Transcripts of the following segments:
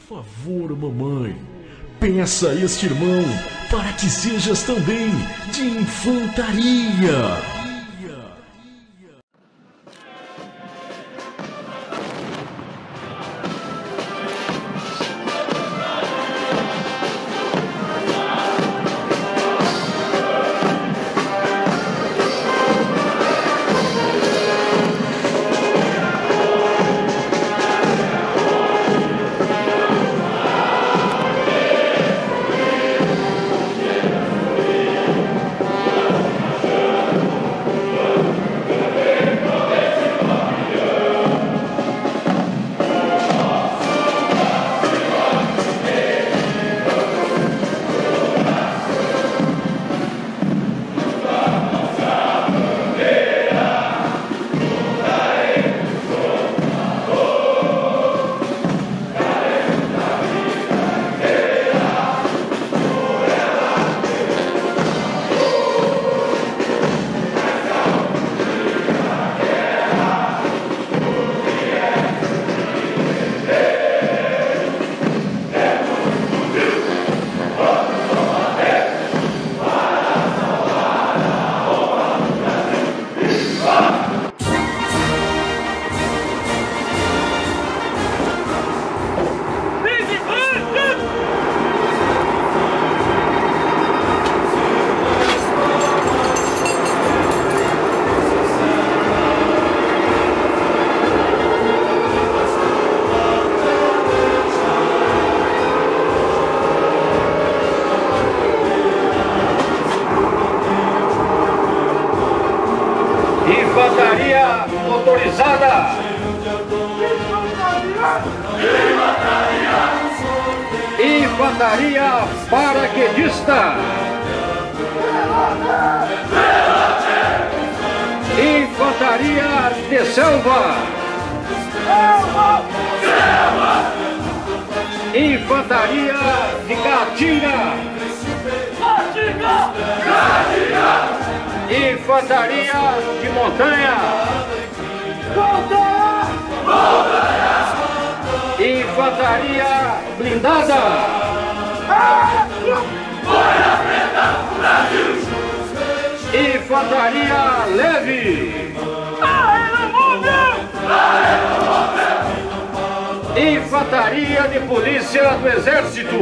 Favor, mamãe, peça a este irmão para que sejas também de infantaria. Infantaria motorizada. Infantaria paraquedista. Infantaria de selva. Infantaria de caatinga. Infantaria de montanha. Infantaria blindada. Infantaria leve. Infantaria de polícia do exército.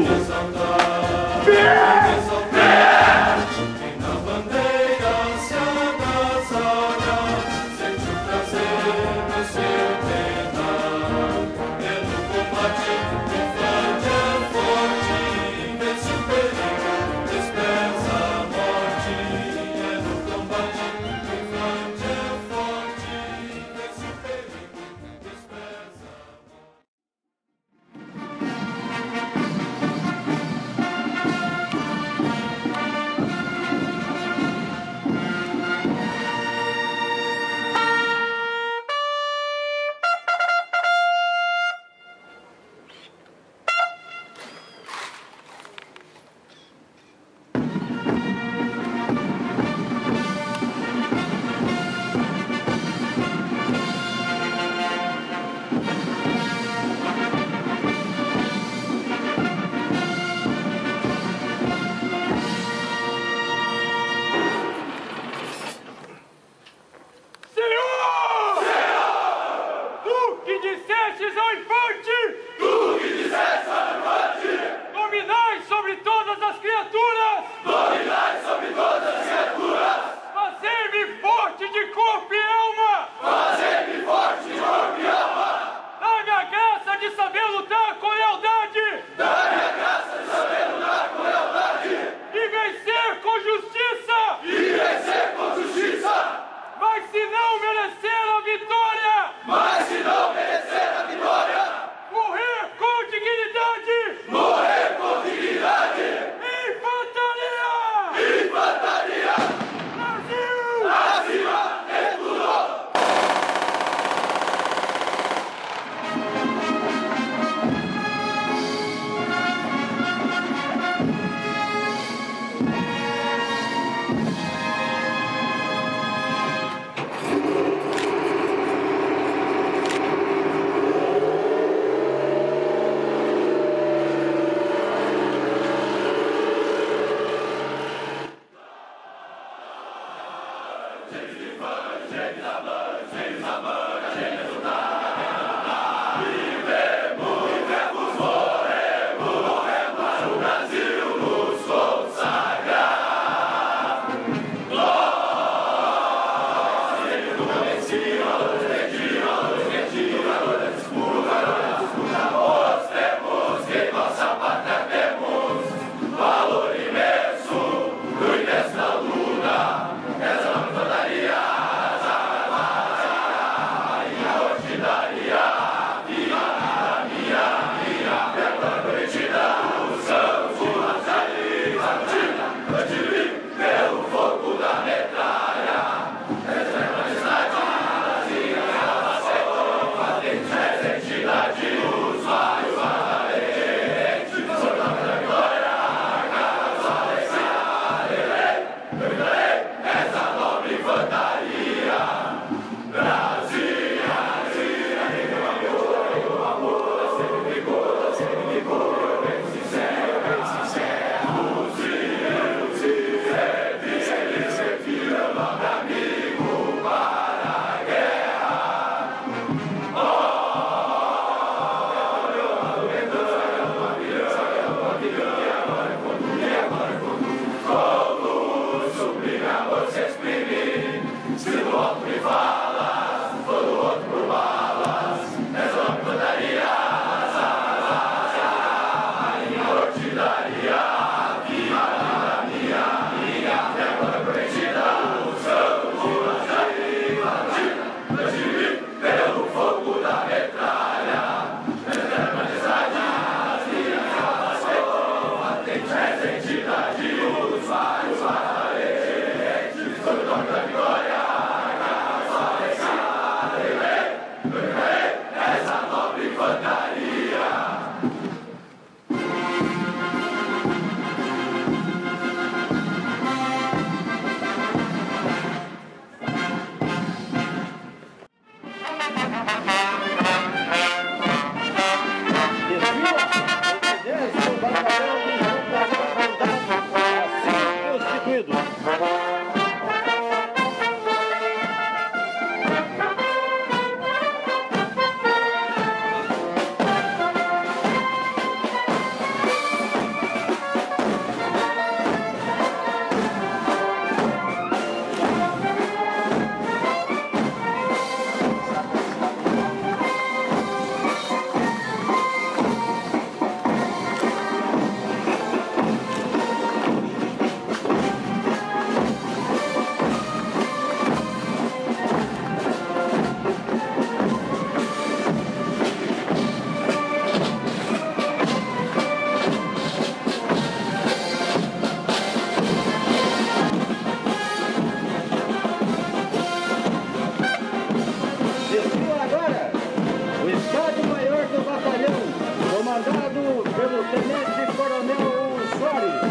comandado pelo Tenente Coronel Soares.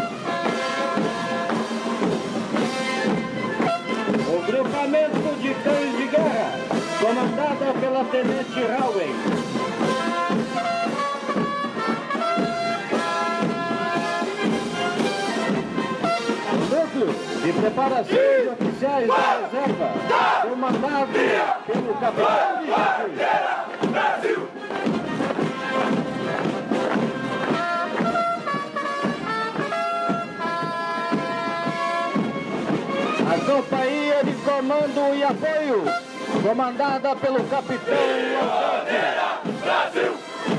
O grupamento de cães de guerra, comandada pela Tenente Howen. O núcleo de preparação de oficiais da reserva, comandado pelo capitão de Brasil! A companhia de comando e apoio, comandada pelo capitão Alberto. Brasil!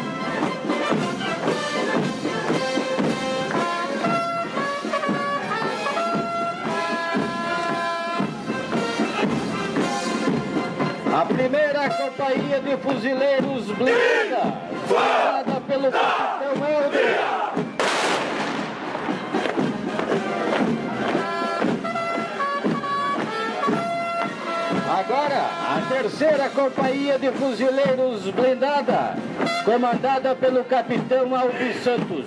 A primeira companhia de fuzileiros blindada, comandada pelo capitão Helder. Agora, a terceira companhia de fuzileiros blindada, comandada pelo capitão Alves Santos.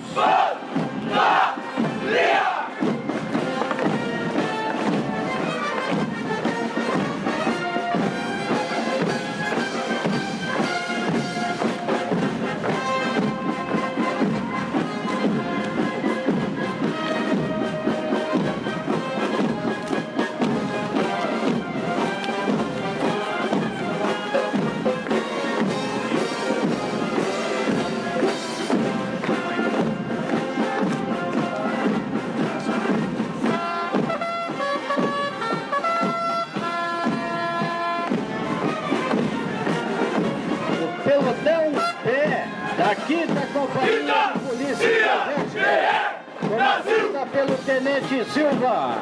Da 5ª Companhia de Polícia do Exército, comandada pelo Tenente Silva.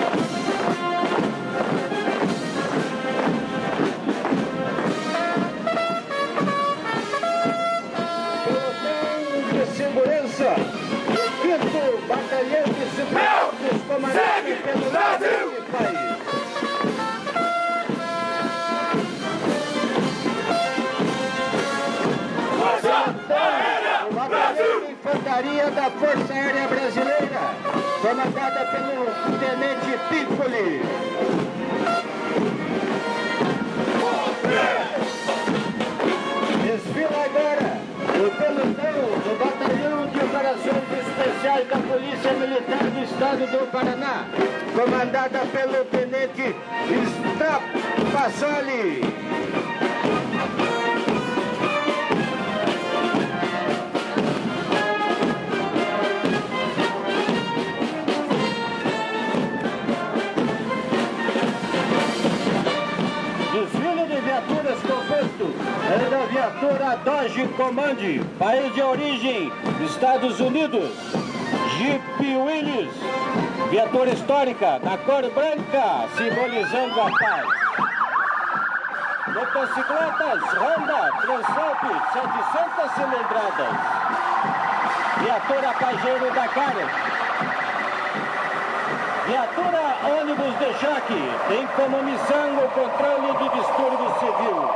Pelotão de Segurança, o 5º Batalhão de Segurança, comandado pelo Brasil! País. O Batalhão de Infantaria da Força Aérea Brasileira, comandada pelo Tenente Piccoli. Desfila agora o pelotão do Batalhão Especiais da Polícia Militar do Estado do Paraná, comandada pelo Tenente Stapassoli. É da viatura Dodge Command, país de origem, Estados Unidos. Jeep Willys, viatura histórica, na cor branca, simbolizando a paz. Motocicletas Honda Transalp, 700 cilindradas. Viatura Pajero Dakar. Viatura ônibus de choque, tem como missão o controle de distúrbio civil.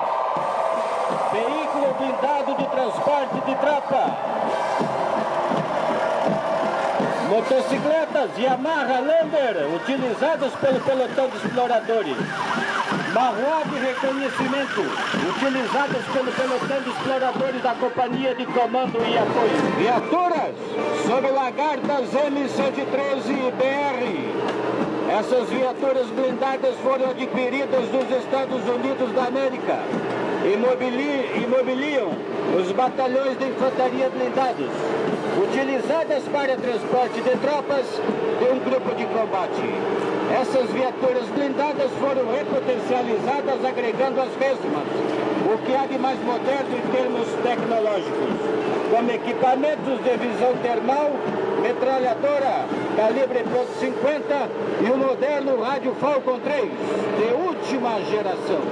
Veículo blindado de transporte de tropa. Motocicletas Yamaha Lander, utilizadas pelo pelotão de exploradores. Marroá de reconhecimento, utilizadas pelo pelotão de exploradores da Companhia de Comando e Apoio. Viaturas sob lagartas M113 BR. Essas viaturas blindadas foram adquiridas dos Estados Unidos da América. Imobiliam os batalhões de infantaria blindados, utilizadas para transporte de tropas de um grupo de combate. Essas viaturas blindadas foram repotencializadas, agregando as mesmas, o que há de mais moderno em termos tecnológicos, como equipamentos de visão termal, metralhadora calibre .50 e o moderno rádio Falcon 3, de última geração.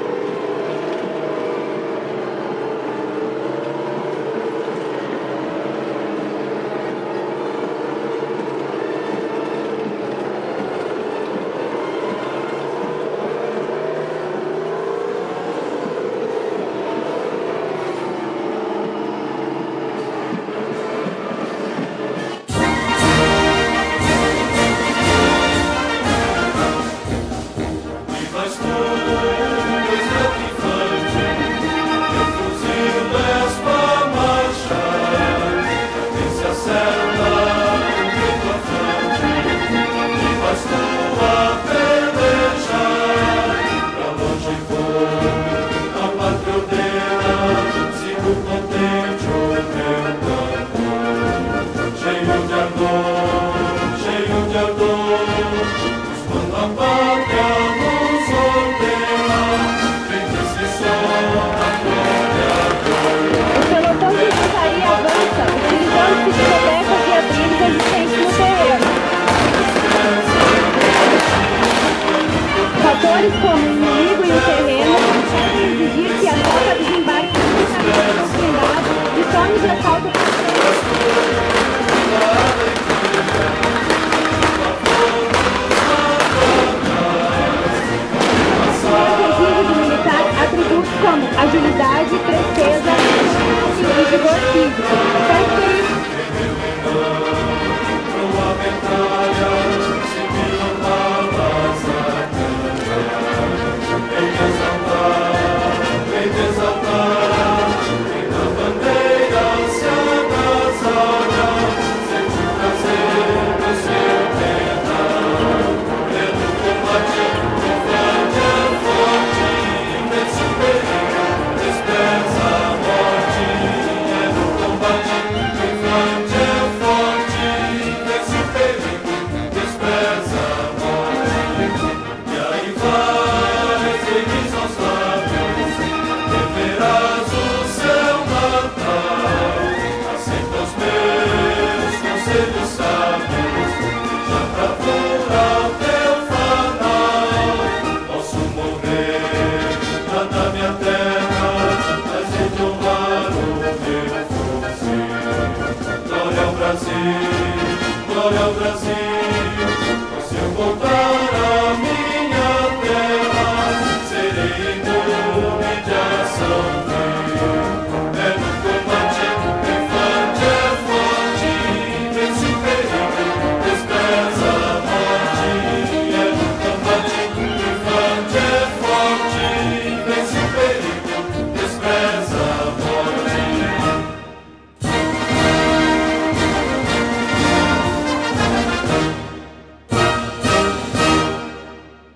Como o inimigo e o terreno podem exigir que a tropa desembarque nos blindados e tome de assalto exigido do militar atributos como agilidade, presteza e vigor físico. Glória ao Brasil, por seu vontade.